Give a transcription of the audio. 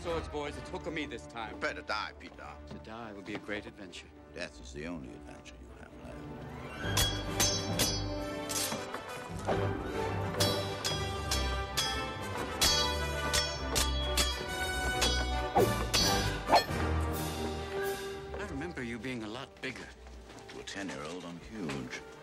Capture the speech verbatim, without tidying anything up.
swords, boys. It's hook or me this time. You better die, Peter. To die would be a great adventure. Death is the only adventure you have left. I remember you being a lot bigger. To a ten-year-old, I'm huge.